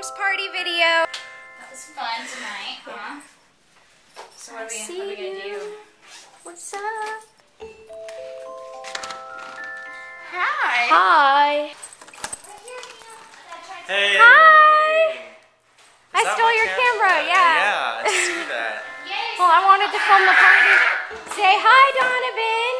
mom's party video. That was fun tonight, huh? So what are we gonna do? What's up? Hi. Hi. Hey. Hi. I Is that stole my your camera, yeah. Yeah, I see that. Well, I wanted to film the party. Say hi, Donovan.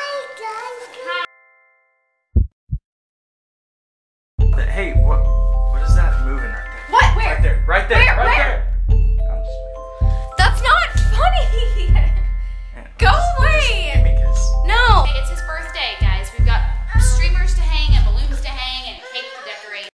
Hey, what is that moving right there? What? Where? Right there. Right there. Where? Right Where? there. I'm just That's not funny. Go away. Give me a kiss. No. It's his birthday, guys. We've got streamers to hang and balloons to hang and cake to decorate.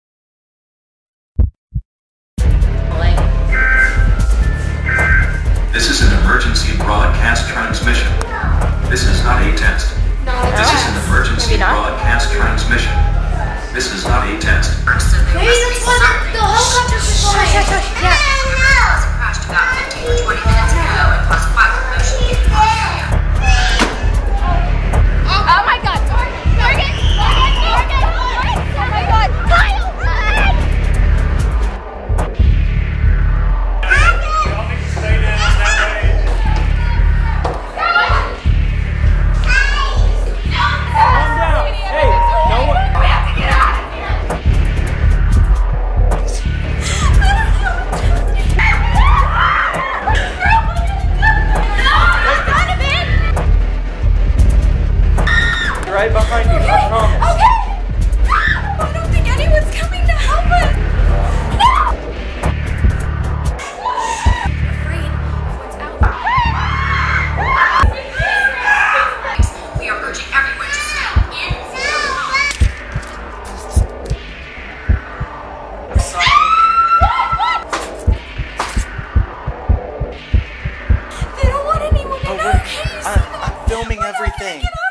This is an emergency broadcast transmission. This is not a test. This is an emergency broadcast transmission. This is not a test. Maybe that's what the helicopter's going. Shush. Yeah. Crashed about 15 or 20 minutes ago and caused quite commotion in the area. Oh my God. Morgan. Oh my God. Kyle, run. Right behind you, I promise. Okay. I don't think anyone's coming to help us. No. I'm afraid of what's out there. We are urging everyone to stay in. They don't want anyone to know. I'm filming everything.